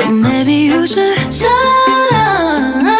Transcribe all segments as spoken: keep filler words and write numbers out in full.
So maybe you should shut up.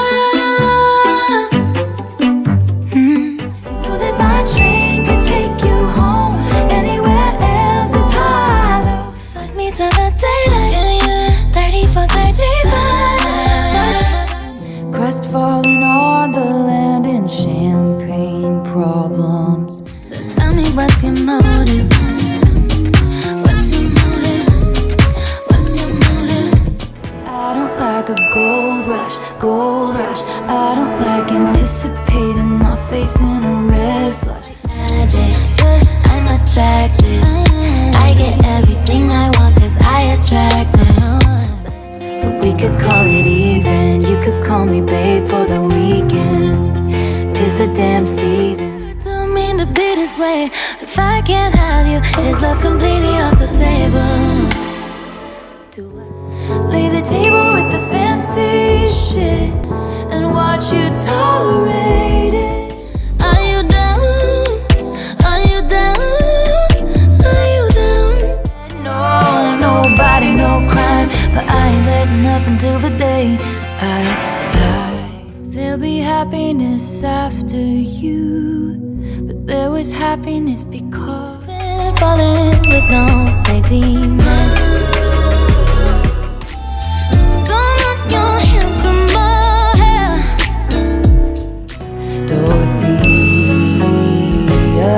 mm. You know that my train could take you home. Anywhere else is hollow. Fuck me to the daylight, yeah, yeah. thirty for thirty-five. Crestfallen on the land in champagne problems. So tell me, what's your motive? What's your motive? What's your motive? I don't like a gold rush, gold rush. I don't like anticipating my face in a red flush. Magic, I'm attracted. I get everything I want cause I attract it. So we could call it even. You could call me babe for the weekend. 'Tis a damn season. I don't mean to be this way. If I can't have you, is love completely off the table? Do I lay the table with the fancy shit and watch you tolerate it? Are you down? Are you down? Are you down? No, nobody, no crime, but I ain't letting up until the day I die. There'll be happiness after you, but there was happiness because I'm falling with no safety net. So come on, your hand through my hair, Dorothea.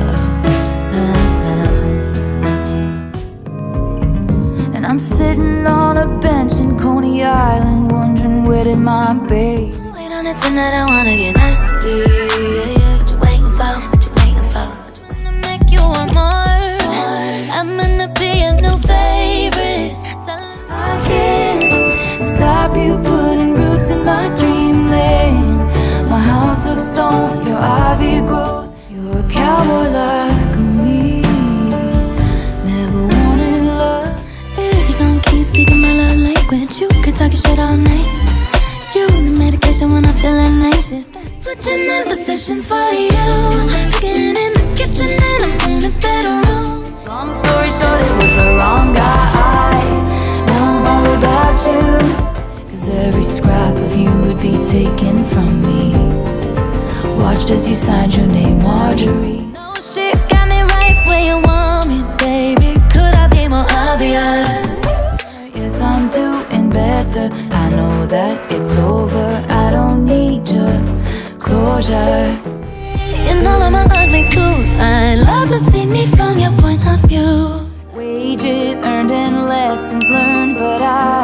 And I'm sitting on a bench in Coney Island, wondering where did my baby wait on it tonight? I wanna get nasty, yeah, yeah. What you waiting for? What you waiting for? What you wanna make you want more? I'm gonna be a new favorite. Tell him I can't stop you putting roots in my dreamland. My house of stone, your ivy grows. You're a cowboy like me, never wanted love. If you gon' keep speaking my love language, you could talk your shit all night. You the medication when I'm feeling anxious. Switching in positions for you. Getting in the kitchen and I'm in the bedroom. Long story short, it was the wrong guy. Now I'm all about you, cause every scrap of you would be taken from me. Watched as you signed your name, Marjorie. No shit got me right where you want me, baby. Could I be more obvious? Yes, I'm doing better. I know that it's over. I don't need your closure. You know I'm ugly too. I love to see me from your point of view. Wages earned and lessons learned, but I